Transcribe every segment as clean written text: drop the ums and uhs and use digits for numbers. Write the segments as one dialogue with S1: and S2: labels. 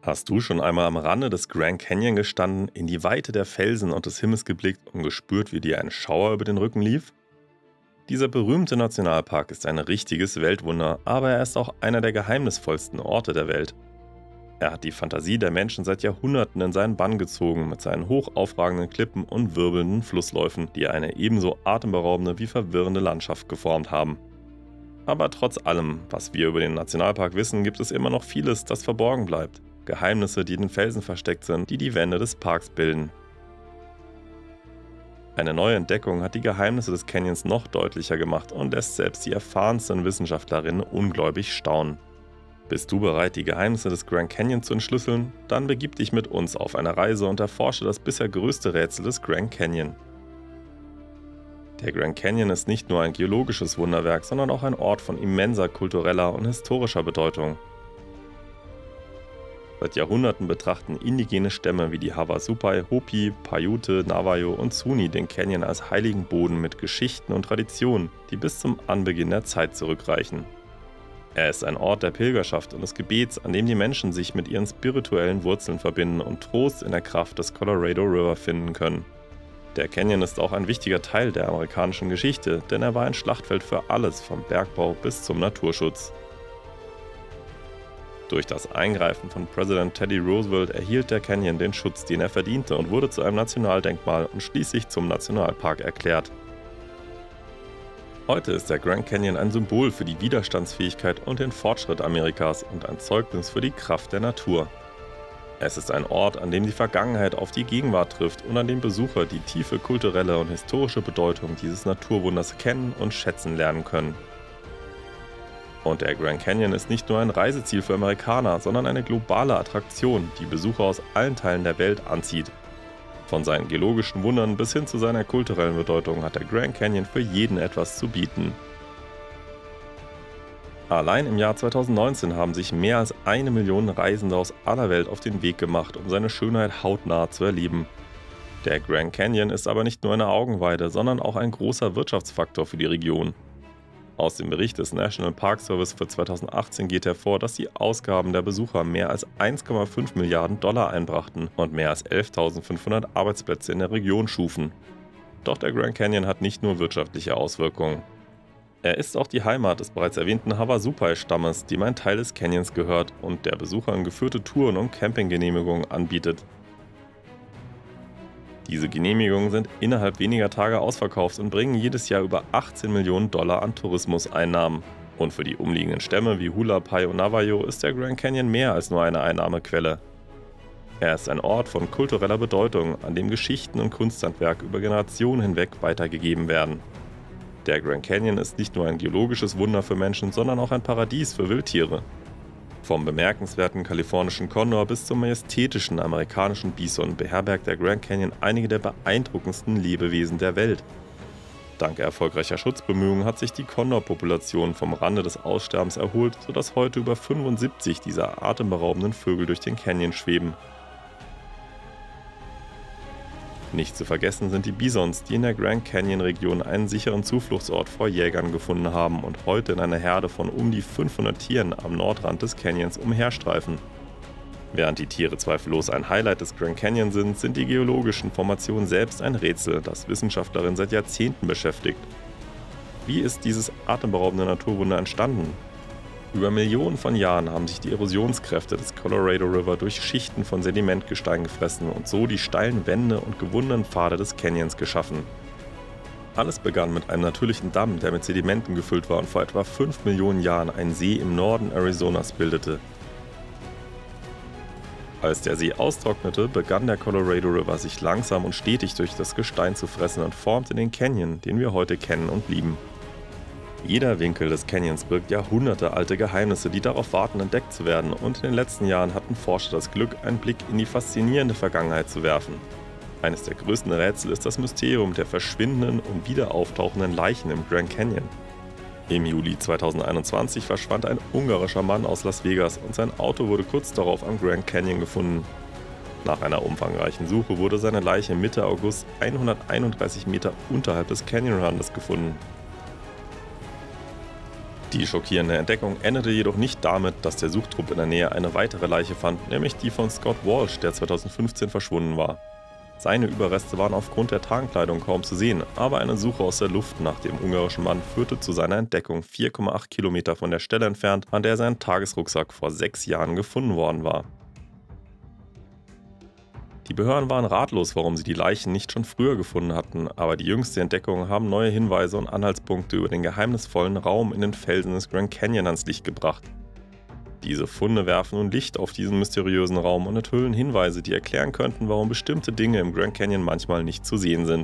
S1: Hast du schon einmal am Rande des Grand Canyon gestanden, in die Weite der Felsen und des Himmels geblickt und gespürt, wie dir ein Schauer über den Rücken lief? Dieser berühmte Nationalpark ist ein richtiges Weltwunder, aber er ist auch einer der geheimnisvollsten Orte der Welt. Er hat die Fantasie der Menschen seit Jahrhunderten in seinen Bann gezogen mit seinen hoch aufragenden Klippen und wirbelnden Flussläufen, die eine ebenso atemberaubende wie verwirrende Landschaft geformt haben. Aber trotz allem, was wir über den Nationalpark wissen, gibt es immer noch vieles, das verborgen bleibt. Geheimnisse, die in den Felsen versteckt sind, die die Wände des Parks bilden. Eine neue Entdeckung hat die Geheimnisse des Canyons noch deutlicher gemacht und lässt selbst die erfahrensten Wissenschaftlerinnen ungläubig staunen. Bist du bereit, die Geheimnisse des Grand Canyon zu entschlüsseln? Dann begib dich mit uns auf eine Reise und erforsche das bisher größte Rätsel des Grand Canyon. Der Grand Canyon ist nicht nur ein geologisches Wunderwerk, sondern auch ein Ort von immenser kultureller und historischer Bedeutung. Seit Jahrhunderten betrachten indigene Stämme wie die Havasupai, Hopi, Paiute, Navajo und Zuni den Canyon als heiligen Boden mit Geschichten und Traditionen, die bis zum Anbeginn der Zeit zurückreichen. Er ist ein Ort der Pilgerschaft und des Gebets, an dem die Menschen sich mit ihren spirituellen Wurzeln verbinden und Trost in der Kraft des Colorado River finden können. Der Canyon ist auch ein wichtiger Teil der amerikanischen Geschichte, denn er war ein Schlachtfeld für alles, vom Bergbau bis zum Naturschutz. Durch das Eingreifen von Präsident Teddy Roosevelt erhielt der Canyon den Schutz, den er verdiente, und wurde zu einem Nationaldenkmal und schließlich zum Nationalpark erklärt. Heute ist der Grand Canyon ein Symbol für die Widerstandsfähigkeit und den Fortschritt Amerikas und ein Zeugnis für die Kraft der Natur. Es ist ein Ort, an dem die Vergangenheit auf die Gegenwart trifft und an dem Besucher die tiefe kulturelle und historische Bedeutung dieses Naturwunders kennen und schätzen lernen können. Und der Grand Canyon ist nicht nur ein Reiseziel für Amerikaner, sondern eine globale Attraktion, die Besucher aus allen Teilen der Welt anzieht. Von seinen geologischen Wundern bis hin zu seiner kulturellen Bedeutung hat der Grand Canyon für jeden etwas zu bieten. Allein im Jahr 2019 haben sich mehr als 1 Million Reisende aus aller Welt auf den Weg gemacht, um seine Schönheit hautnah zu erleben. Der Grand Canyon ist aber nicht nur eine Augenweide, sondern auch ein großer Wirtschaftsfaktor für die Region. Aus dem Bericht des National Park Service für 2018 geht hervor, dass die Ausgaben der Besucher mehr als 1,5 Milliarden Dollar einbrachten und mehr als 11.500 Arbeitsplätze in der Region schufen. Doch der Grand Canyon hat nicht nur wirtschaftliche Auswirkungen. Er ist auch die Heimat des bereits erwähnten Havasupai-Stammes, dem ein Teil des Canyons gehört und der Besuchern geführte Touren und Campinggenehmigungen anbietet. Diese Genehmigungen sind innerhalb weniger Tage ausverkauft und bringen jedes Jahr über 18 Millionen Dollar an Tourismuseinnahmen. Und für die umliegenden Stämme wie Hualapai und Navajo ist der Grand Canyon mehr als nur eine Einnahmequelle. Er ist ein Ort von kultureller Bedeutung, an dem Geschichten und Kunsthandwerk über Generationen hinweg weitergegeben werden. Der Grand Canyon ist nicht nur ein geologisches Wunder für Menschen, sondern auch ein Paradies für Wildtiere. Vom bemerkenswerten kalifornischen Kondor bis zum majestätischen amerikanischen Bison beherbergt der Grand Canyon einige der beeindruckendsten Lebewesen der Welt. Dank erfolgreicher Schutzbemühungen hat sich die Kondorpopulation vom Rande des Aussterbens erholt, sodass heute über 75 dieser atemberaubenden Vögel durch den Canyon schweben. Nicht zu vergessen sind die Bisons, die in der Grand Canyon-Region einen sicheren Zufluchtsort vor Jägern gefunden haben und heute in einer Herde von um die 500 Tieren am Nordrand des Canyons umherstreifen. Während die Tiere zweifellos ein Highlight des Grand Canyon sind, sind die geologischen Formationen selbst ein Rätsel, das Wissenschaftlerinnen seit Jahrzehnten beschäftigt. Wie ist dieses atemberaubende Naturwunder entstanden? Über Millionen von Jahren haben sich die Erosionskräfte des Colorado River durch Schichten von Sedimentgestein gefressen und so die steilen Wände und gewundenen Pfade des Canyons geschaffen. Alles begann mit einem natürlichen Damm, der mit Sedimenten gefüllt war und vor etwa 5 Millionen Jahren einen See im Norden Arizonas bildete. Als der See austrocknete, begann der Colorado River sich langsam und stetig durch das Gestein zu fressen und formte den Canyon, den wir heute kennen und lieben. Jeder Winkel des Canyons birgt jahrhundertealte Geheimnisse, die darauf warten, entdeckt zu werden, und in den letzten Jahren hatten Forscher das Glück, einen Blick in die faszinierende Vergangenheit zu werfen. Eines der größten Rätsel ist das Mysterium der verschwindenden und wieder auftauchenden Leichen im Grand Canyon. Im Juli 2021 verschwand ein ungarischer Mann aus Las Vegas und sein Auto wurde kurz darauf am Grand Canyon gefunden. Nach einer umfangreichen Suche wurde seine Leiche Mitte August 131 Meter unterhalb des Canyonrandes gefunden. Die schockierende Entdeckung endete jedoch nicht damit, dass der Suchtrupp in der Nähe eine weitere Leiche fand, nämlich die von Scott Walsh, der 2015 verschwunden war. Seine Überreste waren aufgrund der Tarnkleidung kaum zu sehen, aber eine Suche aus der Luft nach dem ungarischen Mann führte zu seiner Entdeckung 4,8 Kilometer von der Stelle entfernt, an der sein Tagesrucksack vor 6 Jahren gefunden worden war. Die Behörden waren ratlos, warum sie die Leichen nicht schon früher gefunden hatten, aber die jüngste Entdeckung haben neue Hinweise und Anhaltspunkte über den geheimnisvollen Raum in den Felsen des Grand Canyon ans Licht gebracht. Diese Funde werfen nun Licht auf diesen mysteriösen Raum und enthüllen Hinweise, die erklären könnten, warum bestimmte Dinge im Grand Canyon manchmal nicht zu sehen sind.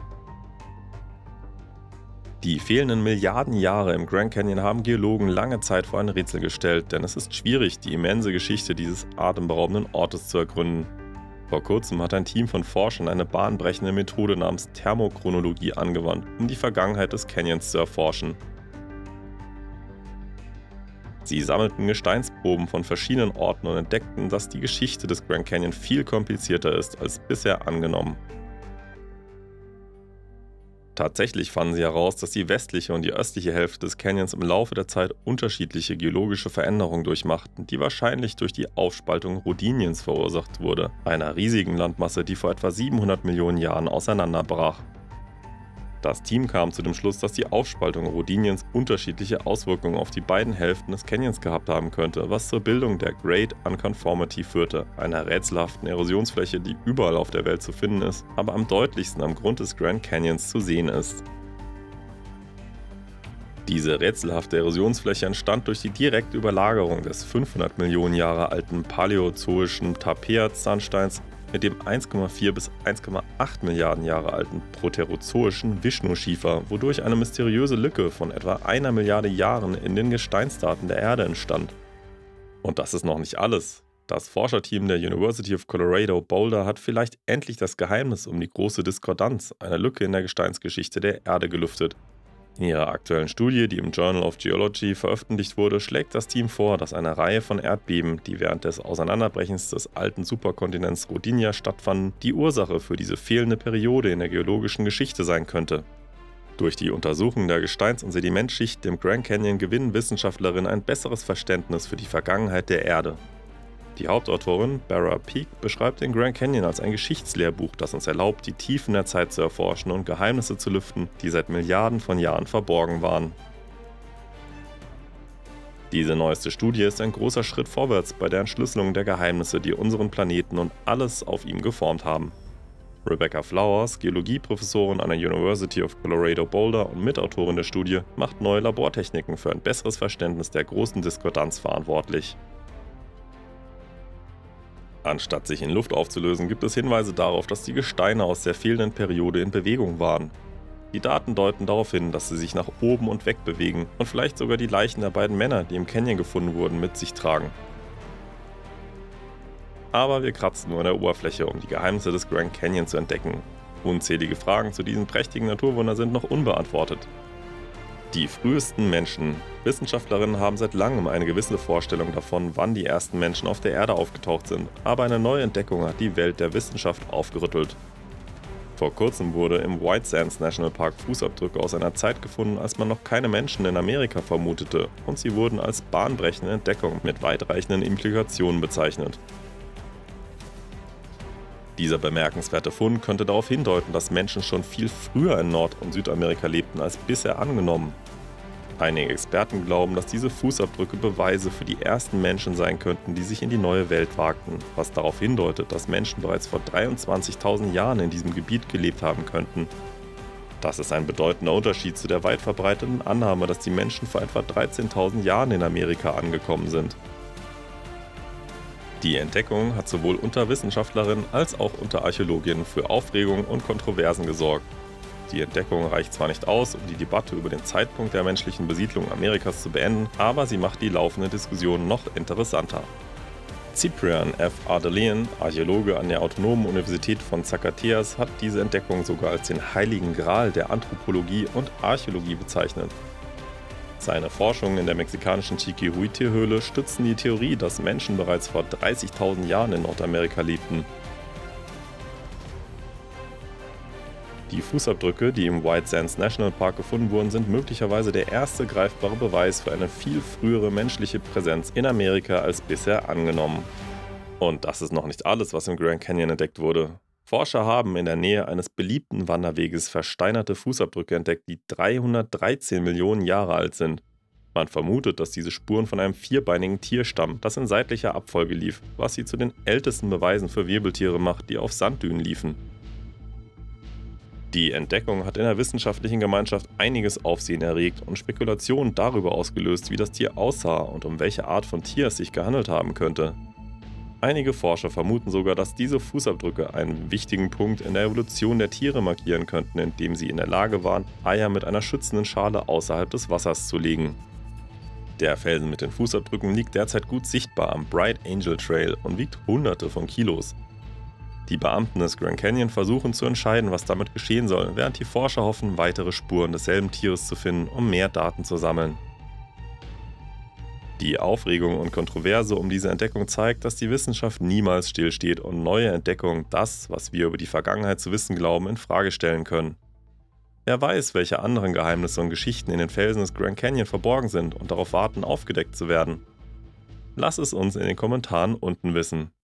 S1: Die fehlenden Milliarden Jahre im Grand Canyon haben Geologen lange Zeit vor ein Rätsel gestellt, denn es ist schwierig, die immense Geschichte dieses atemberaubenden Ortes zu ergründen. Vor kurzem hat ein Team von Forschern eine bahnbrechende Methode namens Thermochronologie angewandt, um die Vergangenheit des Canyons zu erforschen. Sie sammelten Gesteinsproben von verschiedenen Orten und entdeckten, dass die Geschichte des Grand Canyon viel komplizierter ist als bisher angenommen. Tatsächlich fanden sie heraus, dass die westliche und die östliche Hälfte des Canyons im Laufe der Zeit unterschiedliche geologische Veränderungen durchmachten, die wahrscheinlich durch die Aufspaltung Rodiniens verursacht wurde, einer riesigen Landmasse, die vor etwa 700 Millionen Jahren auseinanderbrach. Das Team kam zu dem Schluss, dass die Aufspaltung Rodiniens unterschiedliche Auswirkungen auf die beiden Hälften des Canyons gehabt haben könnte, was zur Bildung der Great Unconformity führte, einer rätselhaften Erosionsfläche, die überall auf der Welt zu finden ist, aber am deutlichsten am Grund des Grand Canyons zu sehen ist. Diese rätselhafte Erosionsfläche entstand durch die direkte Überlagerung des 500 Millionen Jahre alten paläozoischen Tarpeat-Sandsteins mit dem 1,4 bis 1,8 Milliarden Jahre alten proterozoischen Vishnu-Schiefer, wodurch eine mysteriöse Lücke von etwa 1 Milliarde Jahren in den Gesteinsdaten der Erde entstand. Und das ist noch nicht alles. Das Forscherteam der University of Colorado Boulder hat vielleicht endlich das Geheimnis um die große Diskordanz, eine Lücke in der Gesteinsgeschichte der Erde, gelüftet. In ihrer aktuellen Studie, die im Journal of Geology veröffentlicht wurde, schlägt das Team vor, dass eine Reihe von Erdbeben, die während des Auseinanderbrechens des alten Superkontinents Rodinia stattfanden, die Ursache für diese fehlende Periode in der geologischen Geschichte sein könnte. Durch die Untersuchung der Gesteins- und Sedimentschicht im Grand Canyon gewinnen Wissenschaftlerinnen ein besseres Verständnis für die Vergangenheit der Erde. Die Hauptautorin, Barra Peak, beschreibt den Grand Canyon als ein Geschichtslehrbuch, das uns erlaubt, die Tiefen der Zeit zu erforschen und Geheimnisse zu lüften, die seit Milliarden von Jahren verborgen waren. Diese neueste Studie ist ein großer Schritt vorwärts bei der Entschlüsselung der Geheimnisse, die unseren Planeten und alles auf ihm geformt haben. Rebecca Flowers, Geologieprofessorin an der University of Colorado Boulder und Mitautorin der Studie, macht neue Labortechniken für ein besseres Verständnis der großen Diskordanz verantwortlich. Anstatt sich in Luft aufzulösen, gibt es Hinweise darauf, dass die Gesteine aus der fehlenden Periode in Bewegung waren. Die Daten deuten darauf hin, dass sie sich nach oben und weg bewegen und vielleicht sogar die Leichen der beiden Männer, die im Canyon gefunden wurden, mit sich tragen. Aber wir kratzen nur an der Oberfläche, um die Geheimnisse des Grand Canyon zu entdecken. Unzählige Fragen zu diesem prächtigen Naturwunder sind noch unbeantwortet. Die frühesten Menschen. Wissenschaftlerinnen haben seit langem eine gewisse Vorstellung davon, wann die ersten Menschen auf der Erde aufgetaucht sind, aber eine neue Entdeckung hat die Welt der Wissenschaft aufgerüttelt. Vor kurzem wurde im White Sands National Park Fußabdrücke aus einer Zeit gefunden, als man noch keine Menschen in Amerika vermutete, und sie wurden als bahnbrechende Entdeckung mit weitreichenden Implikationen bezeichnet. Dieser bemerkenswerte Fund könnte darauf hindeuten, dass Menschen schon viel früher in Nord- und Südamerika lebten als bisher angenommen. Einige Experten glauben, dass diese Fußabdrücke Beweise für die ersten Menschen sein könnten, die sich in die neue Welt wagten, was darauf hindeutet, dass Menschen bereits vor 23.000 Jahren in diesem Gebiet gelebt haben könnten. Das ist ein bedeutender Unterschied zu der weit verbreiteten Annahme, dass die Menschen vor etwa 13.000 Jahren in Amerika angekommen sind. Die Entdeckung hat sowohl unter Wissenschaftlerinnen als auch unter Archäologinnen für Aufregung und Kontroversen gesorgt. Die Entdeckung reicht zwar nicht aus, um die Debatte über den Zeitpunkt der menschlichen Besiedlung Amerikas zu beenden, aber sie macht die laufende Diskussion noch interessanter. Cyprian F. Ardelean, Archäologe an der Autonomen Universität von Zacatecas, hat diese Entdeckung sogar als den heiligen Gral der Anthropologie und Archäologie bezeichnet. Seine Forschungen in der mexikanischen Chiquihuite-Höhle stützen die Theorie, dass Menschen bereits vor 30.000 Jahren in Nordamerika lebten. Die Fußabdrücke, die im White Sands National Park gefunden wurden, sind möglicherweise der erste greifbare Beweis für eine viel frühere menschliche Präsenz in Amerika als bisher angenommen. Und das ist noch nicht alles, was im Grand Canyon entdeckt wurde. Forscher haben in der Nähe eines beliebten Wanderweges versteinerte Fußabdrücke entdeckt, die 313 Millionen Jahre alt sind. Man vermutet, dass diese Spuren von einem vierbeinigen Tier stammen, das in seitlicher Abfolge lief, was sie zu den ältesten Beweisen für Wirbeltiere macht, die auf Sanddünen liefen. Die Entdeckung hat in der wissenschaftlichen Gemeinschaft einiges Aufsehen erregt und Spekulationen darüber ausgelöst, wie das Tier aussah und um welche Art von Tier es sich gehandelt haben könnte. Einige Forscher vermuten sogar, dass diese Fußabdrücke einen wichtigen Punkt in der Evolution der Tiere markieren könnten, indem sie in der Lage waren, Eier mit einer schützenden Schale außerhalb des Wassers zu legen. Der Felsen mit den Fußabdrücken liegt derzeit gut sichtbar am Bright Angel Trail und wiegt Hunderte von Kilos. Die Beamten des Grand Canyon versuchen zu entscheiden, was damit geschehen soll, während die Forscher hoffen, weitere Spuren desselben Tieres zu finden, um mehr Daten zu sammeln. Die Aufregung und Kontroverse um diese Entdeckung zeigt, dass die Wissenschaft niemals stillsteht und neue Entdeckungen das, was wir über die Vergangenheit zu wissen glauben, in Frage stellen können. Wer weiß, welche anderen Geheimnisse und Geschichten in den Felsen des Grand Canyon verborgen sind und darauf warten, aufgedeckt zu werden? Lass es uns in den Kommentaren unten wissen.